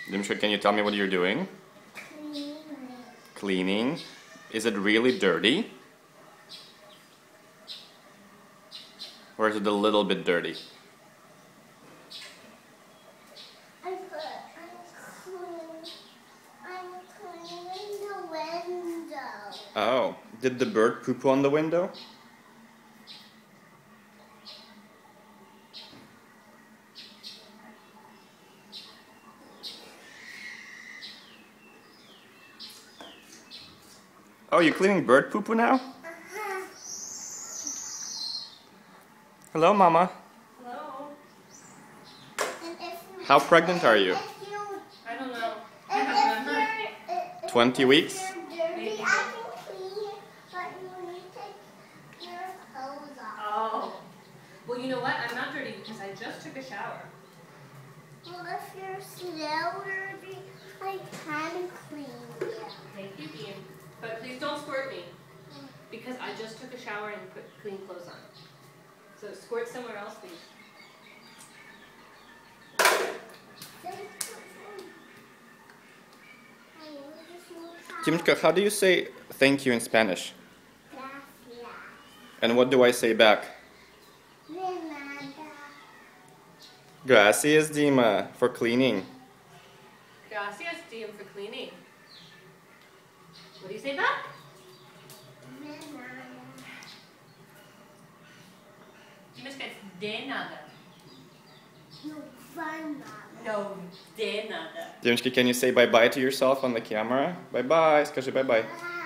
Dimshka, can you tell me what you're doing? Cleaning. Cleaning. Is it really dirty? Or is it a little bit dirty? I'm cleaning the window. Oh, did the bird poop on the window? Oh, you're cleaning bird poo-poo now? Uh-huh. Hello, Mama. Hello. How pregnant are you? I don't know. I don't remember. 20 weeks? If you're dirty, I can clean it, but you need to take your clothes off. Oh. Well, you know what? I'm not dirty because I just took a shower. Well, if you're still dirty, I can clean you. Thank you, Dean. But please don't squirt me because I just took a shower and put clean clothes on. So squirt somewhere else, please. Dimshka, how do you say thank you in Spanish? Gracias. And what do I say back? De nada. Gracias, Dima, for cleaning. Gracias, Dean, for cleaning. What do you say back? De nada. Dimiska, it's de nada. No fun, Mama. No, de nada. Dimshka, can you say bye-bye to yourself on the camera? Bye-bye, скажи bye-bye. Bye.